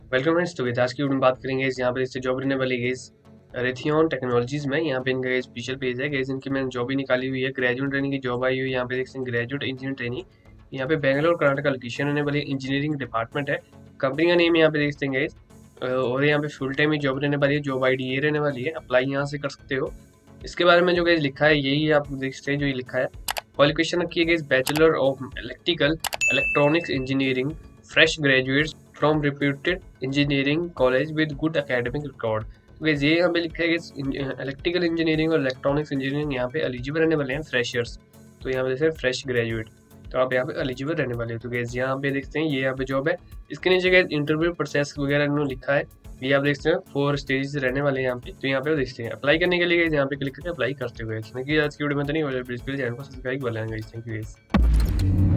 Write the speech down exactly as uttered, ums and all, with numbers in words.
Welcome friends. तो आज की वीडियो में बात करेंगे इस यहाँ पे इससे जॉब रहने वाली गैस रेथियन टेक्नोलॉजीज में। यहाँ पे इनका स्पेशल पेज है गैस, इनकी मैंने जॉब ही निकाली हुई है। ग्रेजुएट ट्रेनिंग की जॉब आई हुई है। यहाँ पे देख सकते हैं ग्रेजुएट इंजीनियर ट्रेनिंग। यहाँ पे बेंगलोर कर्नाटका लोकेशन रहने वाली इंजीनियरिंग डिपार्टमेंट है। कंपनी का नेम यहाँ पे देख सकते हैं गैस, और यहाँ पे फुल टाइम ही जॉब रहने वाली है। जॉब आई डी ये रहने वाली है, अप्लाई यहाँ से कर सकते हो। इसके बारे में जो गैस लिखा है यही आप देख सकते हैं, जो ये लिखा है क्वालिफिकेशन रखी है गैस bachelor of electrical electronics engineering, fresh graduates from reputed engineering college with good academic record. तो गाइस ये यहाँ पे लिखा है कि इलेक्ट्रिकल इंजीनियरिंग और इलेक्ट्रॉनिक्स इंजीनियरिंग यहाँ पे एलिजिबल रहने वाले हैं फ्रेशर्स। तो यहाँ पे जैसे फ्रेश ग्रेजुएट, तो आप यहाँ पे एलिजिबल रहने वाले हो। तो गाइस यहाँ पे देखते हैं ये यहाँ पे जॉब है। इसके नीचे गाइस इंटरव्यू प्रोसेस वगैरह इन्होंने लिखा है, ये आप देखते हैं फोर स्टेजेस रहने वाले हैं यहाँ पे। तो यहाँ पे देखते हैं अप्लाई करने के लिए यहाँ पे क्लिक करके अप्लाई करते हुए। आज की वीडियो में तो नहीं हो जाए, प्लीज चैनल को सब्सक्राइब कर लेंगे। Thank you guys.